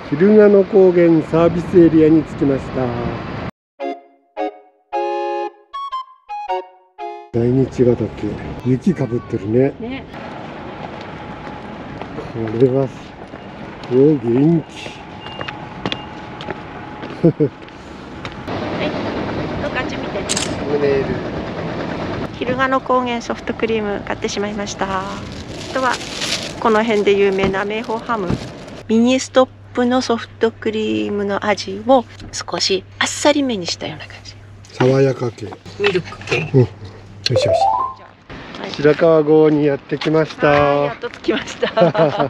昼賀野高原サービスエリアに着きました。大日ヶ岳、雪かぶってるね。これは元気。 どっかあっち見て。昼賀野高原ソフトクリーム買ってしまいました。あとはこの辺で有名な明宝ハムミニストップのソフトクリームの味を少しあっさりめにしたような感じ。 爽やか系、 ミルク系。 よしよし。白川郷にやってきました。 やっと着きました。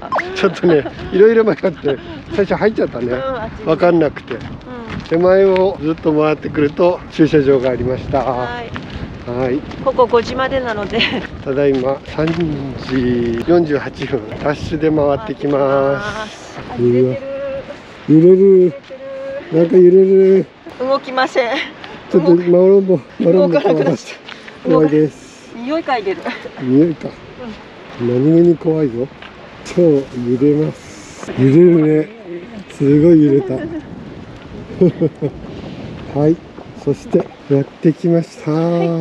ちょっとね、いろいろ迷って最初入っちゃったね。分かんなくて、手前をずっと回ってくると駐車場がありました。はい。 ここ5時までなので。 ただいま3時48分、ダッシュで回ってきます。揺れる。なんか揺れる。 動きません。 ちょっとマロンボ怖いです。 匂い嗅いでる。 匂いか。何気に怖いぞ。超揺れます。揺れるね。すごい揺れた。はい。そしてやってきました。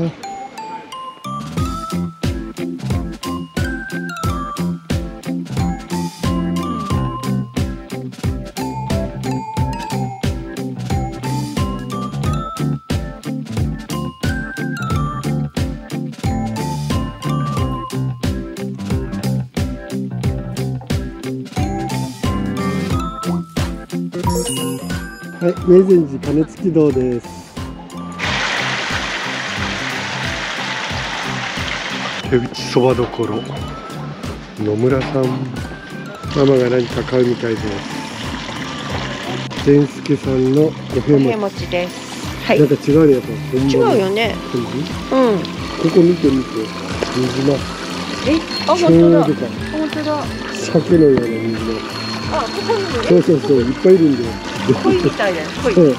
はい、明善寺鐘つき堂です。手打ちそばどころ。野村さん、ママが何か買うみたいです。善助さんのおへ餅です。はい。 なんか違うね、やっぱ。 違うよね。ここ見て見て。水菜。 本当だ。本当だ。 鮭のような水菜。 ここにいる。そう、いっぱいいるんだよ。 鯉みたいだよ。鯉。 はい、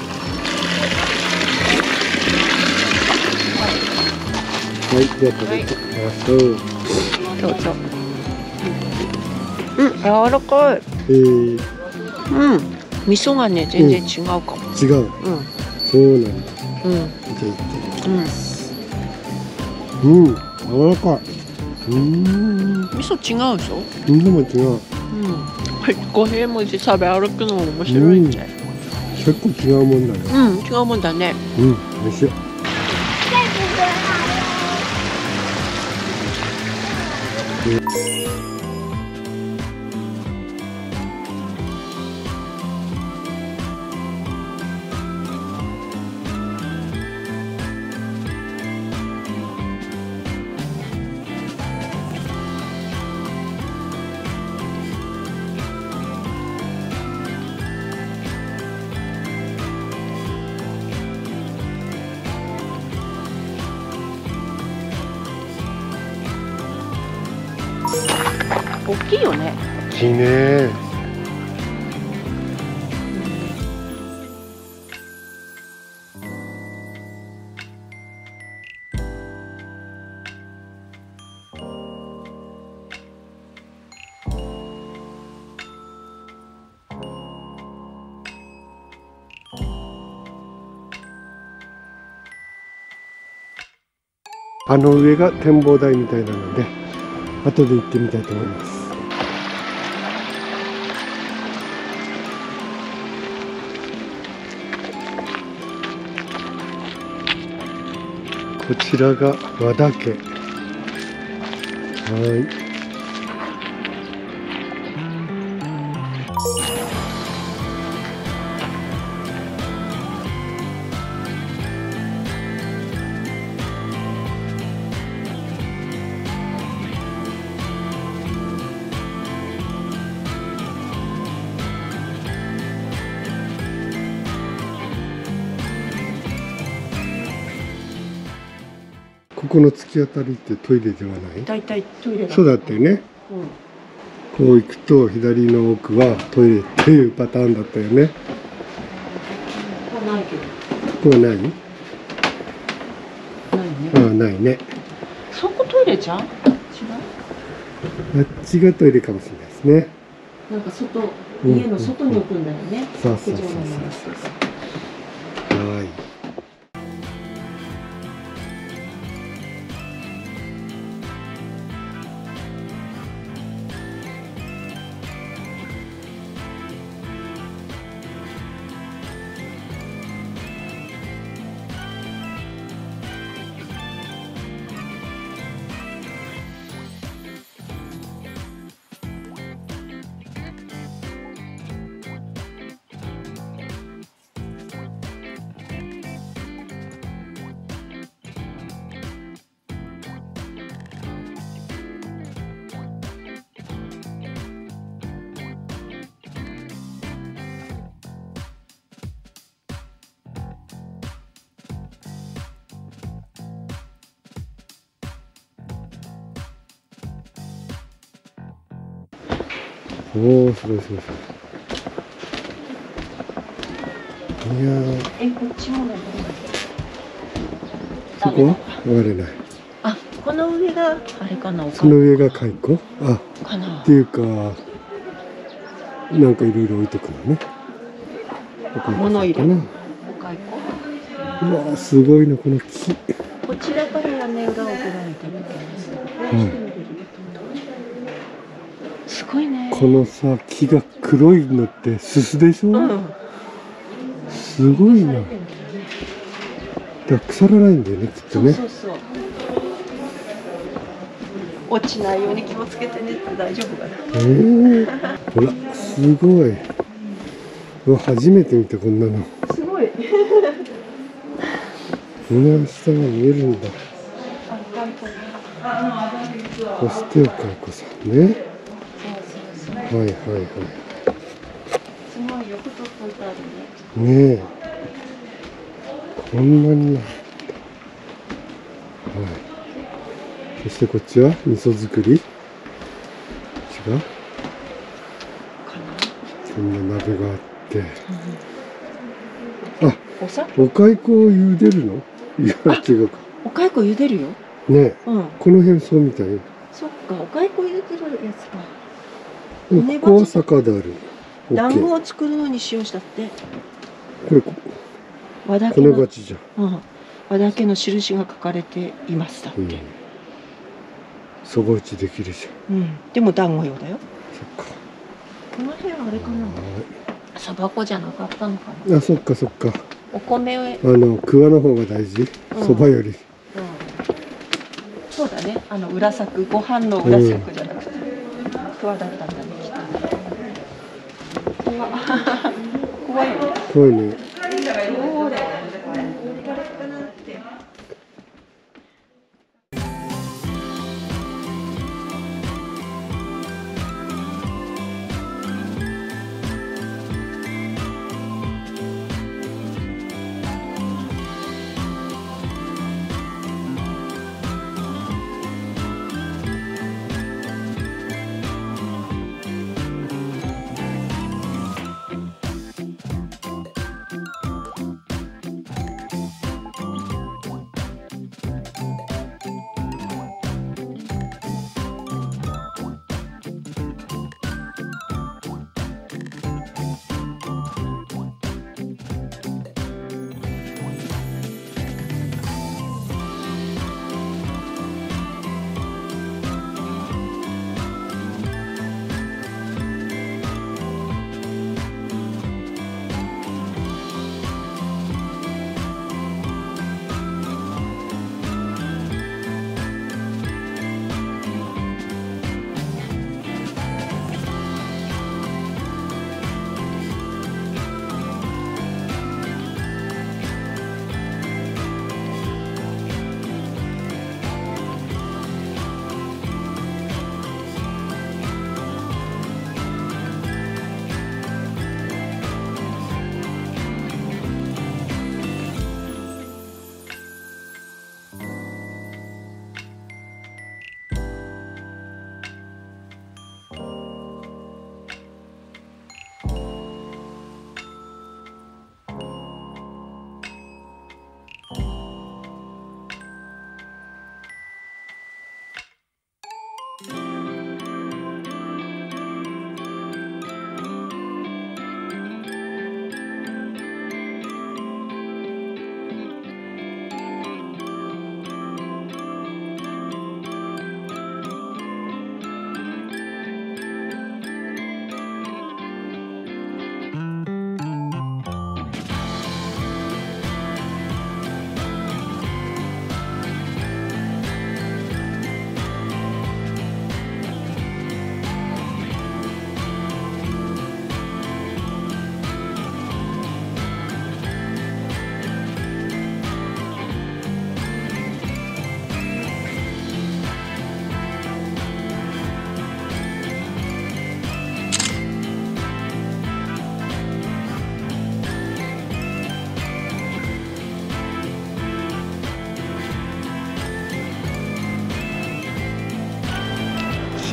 じゃあ食べてみましょう。 どうぞ。柔らかい。味噌がね、全然違うかも。 違う。そうなんだ。じゃあいってみます。柔らかい。 味噌違うでしょ。 味噌も違う。 五平餅食べ歩くのも面白いね。 結構違うもんだね。 違うもんだね。 美味しい。 大きいよね。 大きいね。あの上が展望台みたいなので、後で行ってみたいと思います。こちらが和田家。ここの突き当たりってトイレではない？ だいたいトイレだ。 そうだったよね。こう行くと左の奥はトイレっていうパターンだったよね。 ここないけど。 ここはない？ないね。ないね。 そこトイレじゃん？違う？ あっちがトイレかもしれないですね。 なんか外家の外に置くんだよね。 そうそうそうそう。 屋上のまま。 はい。おお、すごいすごいすごい。いやー、 こっちもね。 そこは割れない。 あ、この上があれかな。 その上が蚕？あ、 かな。 っていうか、なんかいろいろ置いとくのね。 物入れ。 うわ、すごいな、この木。 こちらから屋根裏をご覧いただきます。すごいね。 このさ、木が黒いのってすすでしょ？すごいな。だから腐らないんだよね、きっとね。 そうそうそう。落ちないように気をつけてねって。大丈夫かな。 ほら、すごい。うわ、初めて見た、こんなの。 すごい。 こんな下が見えるんだ。そしておかいこさんね。はいはいはい。 すごいよく取っといてあるね。ねえ。こんなにな。はい。そしてこっちは味噌作り。違う？こんな鍋があって。あ、お蚕を茹でるの？いや、違うか。 お蚕茹でるよ。 ねえ。この辺そうみたい。 そっか、お蚕茹でてるやつか。 ここは酒だる。 団子を作るのに使用したって。 これ、 和田このバチじゃん。 和田家の印が書かれていましたって。 そば打ちできるじゃん。でも団子用だよ。 そっか。 この辺はあれかな。そば粉じゃなかったのかな。 あ、そっかそっか。 お米を。 桑の方が大事。そばより。 そうだね。裏作、ご飯の裏作じゃなくて。桑だったんだね。怖いよね。 怖いね。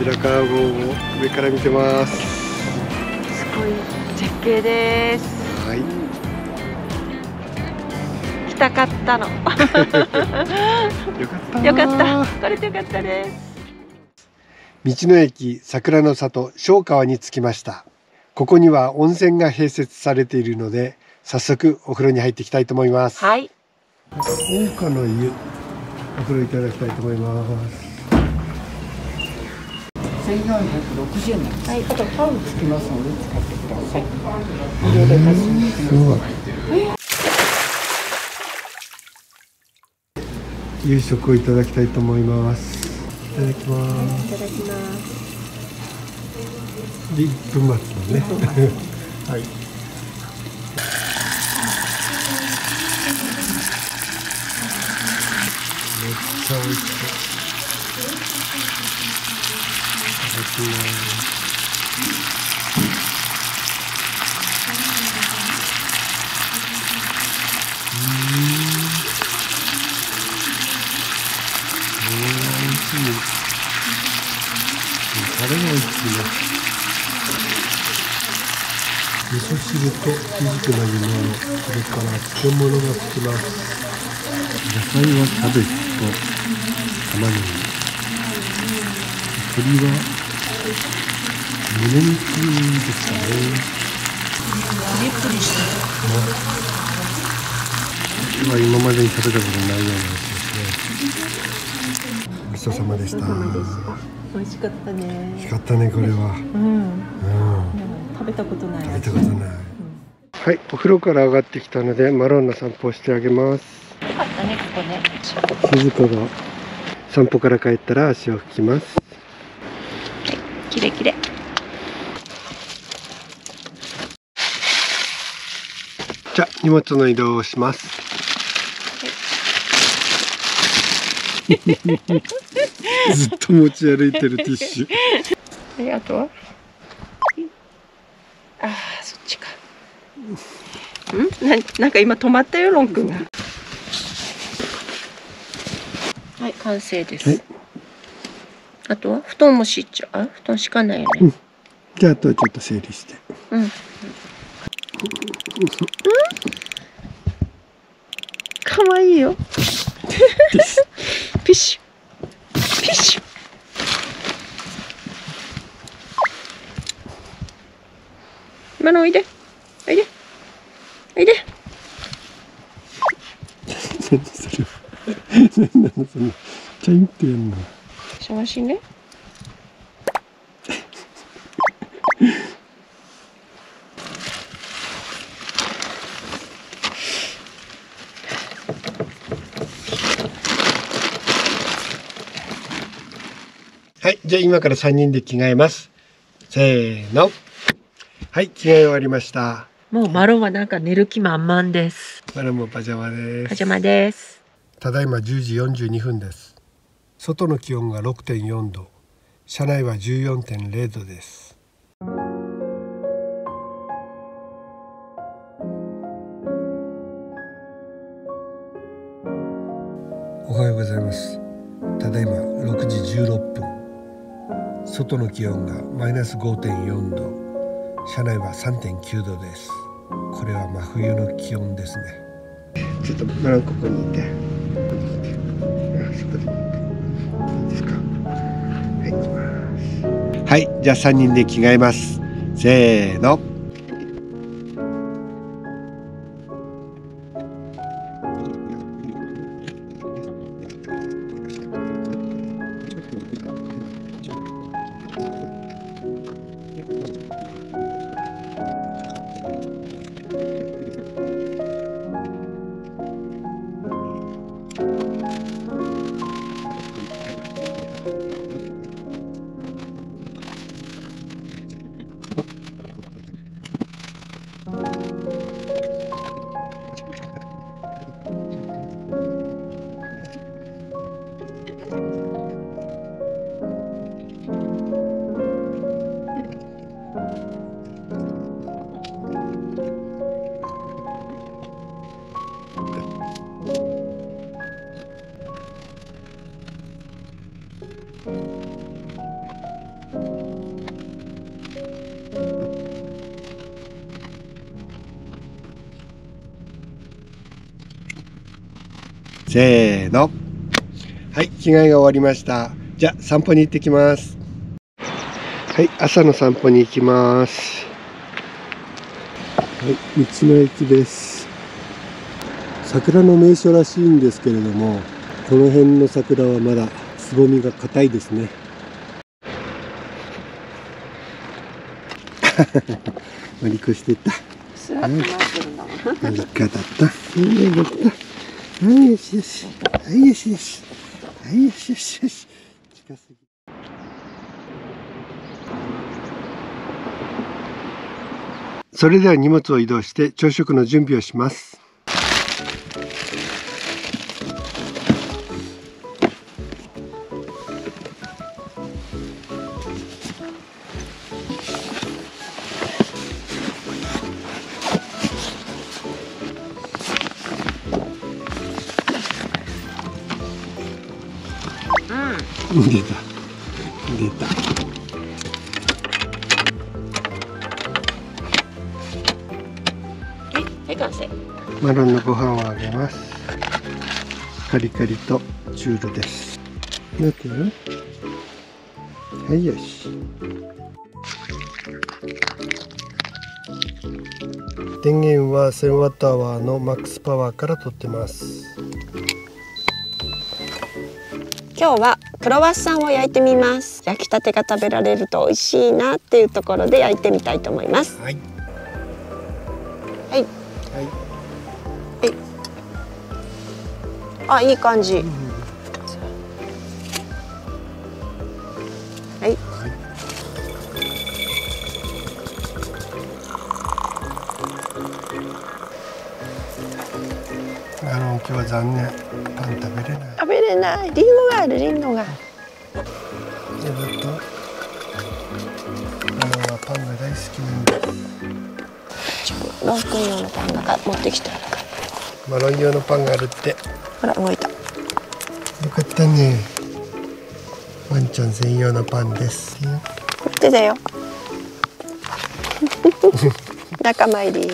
白川郷を上から見てます。 すごい絶景です。 はい。 来たかったの。 よかったよかった。これでよかったです。 道の駅桜の里小川に着きました。ここには温泉が併設されているので、早速お風呂に入っていきたいと思います。 はい。 大川の湯、お風呂いただきたいと思います。 1460円なんです。はい、あとタオルつきますので使ってください。 無料で貸します。すごい。夕食をいただきたいと思います。いただきます。 いただきます。 で1分待つのね。はい。めっちゃ美味しそう。いただきます。美味しい。タレが美味しいね。味噌汁とひじきの煮物、それから漬物がつきます。野菜はキャベツと玉ねぎ、鶏は胸肉ですかね。 プリプリしてる。これは今までに食べたことないようなやつですね。ごちそうさまでした。 美味しかったね。 美味しかったね、これは。 食べたことない。 食べたことない。はい、お風呂から上がってきたのでマロンな散歩をしてあげます。 よかったね、ここね。 静子が散歩から帰ったら足を拭きます。 きれいきれい。 じゃあ荷物の移動をします。ずっと持ち歩いてるティッシュ。 あとはそっちか。なんか今止まったよ、ロン君が。はい、完成です。はい、あとは布団も敷いちゃう。布団敷かないよね。 じゃあ、あとはちょっと整理して。 かわいいよ。ピッシュ。ピッシュ。今のおいで。おいで。おいで。 何それ。何なのその。チャインってやんの。 しゃわしね。 はい、じゃあ今から3人で着替えます。せーの。はい、着替え終わりました。 もうマロンはなんか寝る気満々です。 マロンもパジャマです。 パジャマです。 ただいま10時42分です。外の気温が 6.4 度、車内は 14.0 度です。おはようございます。ただいま6時16分。外の気温がマイナス 5.4 度、車内は 3.9 度です。これは真冬の気温ですね。ちょっとマロンここにいて。そこでいいですか。はい、行きます。はい、じゃあ3人で着替えます。せーの。 せーの。はい、着替えが終わりました。じゃあ散歩に行ってきます。はい、朝の散歩に行きます。はい、道の駅です。桜の名所らしいんですけれども、この辺の桜はまだつぼみが硬いですね。乗り越していった。 座って待ってるんだもん。 ありがとう。いいね、よかった。はい、よしよし。はい、よしよし。はい、よしよしよし。近すぎ。それでは荷物を移動して朝食の準備をします。出た。 はい、完成。 マロンのご飯をあげます。カリカリとチュールです。待ってよ。はい、よし。電源は1000ワットアワーのマックスパワーから取ってます。 今日はクロワッサンを焼いてみます。焼きたてが食べられると美味しいなっていうところで焼いてみたいと思います。 はい。 はい。あ、いい感じ。はい。 今日は残念。パン食べれない。 食べれない。リンゴがある、リンゴが。 ずっと。はパンが大好きなんです。 ロン君用のパンが持ってきた。 マロン用のパンがあるって。 ほら、動いた。 よかったね。ワンちゃん専用のパンです。 こっちだよ。仲間入り。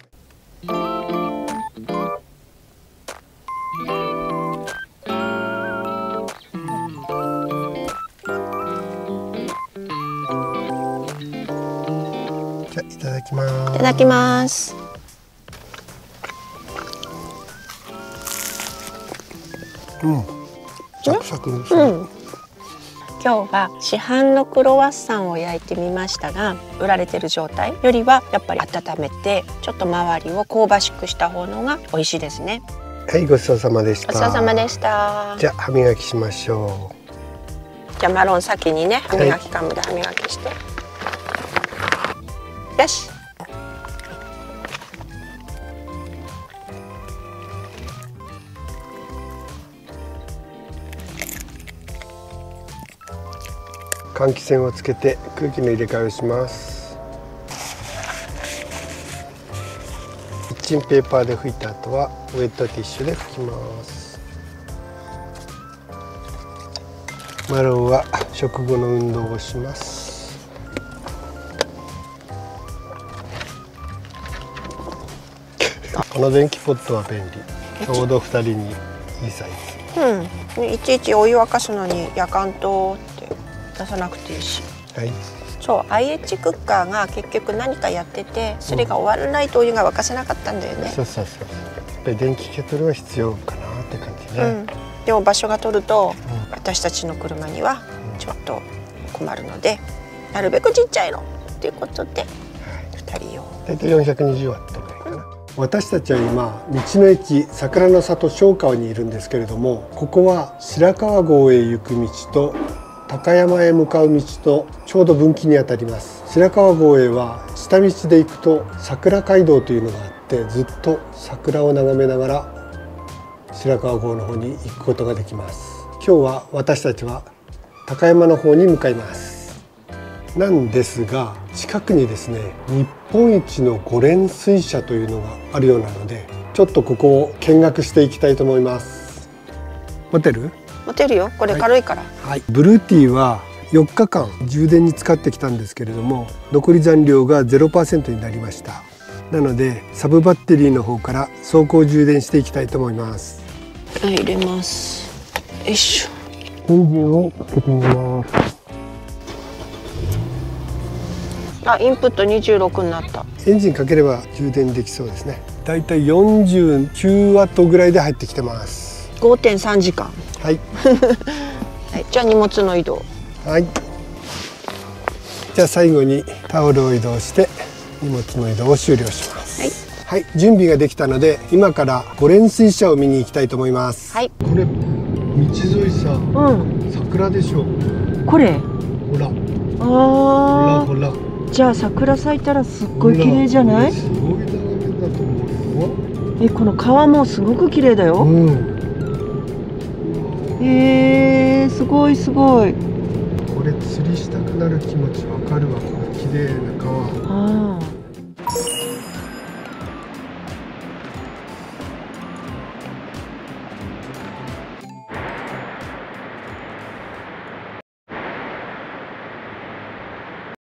じゃあいただきます。 いただきます。 サクサクですね。 今日は市販のクロワッサンを焼いてみましたが、売られてる状態よりはやっぱり温めてちょっと周りを香ばしくした方のが美味しいですね。 はい、ごちそうさまでした。 ごちそうさまでした。 じゃあ歯磨きしましょう。じゃあマロン先にね、歯磨きカムで歯磨きして。よし。 換気扇をつけて空気の入れ替えをします。キッチンペーパーで拭いた後はウェットティッシュで拭きます。マロンは食後の運動をします。この電気ポットは便利。ちょうど2人にいいサイズ。 いちいちお湯沸かすのにやかんとって出さなくていいし。 はい。 そう、IH クッカーが結局何かやってて、それが終わらないとお湯が沸かせなかったんだよね。 そうそうそう。やっぱり電気ケトルは必要かなって感じね。 でも場所が取ると、私たちの車にはちょっと困るので、なるべくちっちゃいのっていうことで、2人用。 大体420ワットぐらいかな。私たちは今道の駅桜の里小川にいるんですけれども、ここは白川郷へ行く道と高山へ向かう道とちょうど分岐にあたります。白川郷へは下道で行くと桜街道というのがあって、ずっと桜を眺めながら白川郷の方に行くことができます。今日は私たちは高山の方に向かいます。なんですが、近くにですね、日本一の5連水車というのがあるようなので、ちょっとここを見学していきたいと思います。持てる？ 持てるよ。これ軽いから。 はい。ブルーティーは4日間充電に使ってきたんですけれども、残り残量が 0% になりました。なのでサブバッテリーの方から走行充電していきたいと思います。 入れます。よいしょ。 エンジンをかけてみます。 あ、インプット26になった。 エンジンかければ充電できそうですね。だいたい49ワットぐらいで入ってきてます。 5.3時間。 はい。 はい、じゃあ荷物の移動。 はい。じゃあ最後にタオルを移動して荷物の移動を終了します。はい。はい、準備ができたので今から五連水車を見に行きたいと思います。 はい。 これ道沿いさ、桜でしょ。 これ。 ほら。 ああ。 ほら。 じゃあ桜咲いたらすっごい綺麗じゃない？ すごい眺めだと思うよ。 この川もすごく綺麗だよ。すごいすごい。 これ釣りしたくなる気持ちわかるわ。この綺麗な川。